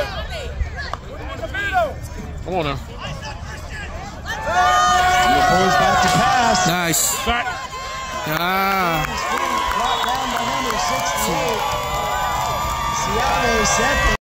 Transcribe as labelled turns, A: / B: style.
A: Come on now.
B: Pulls back to pass.
A: Nice. Ah.
B: Brought down by number 68. Siave Seti.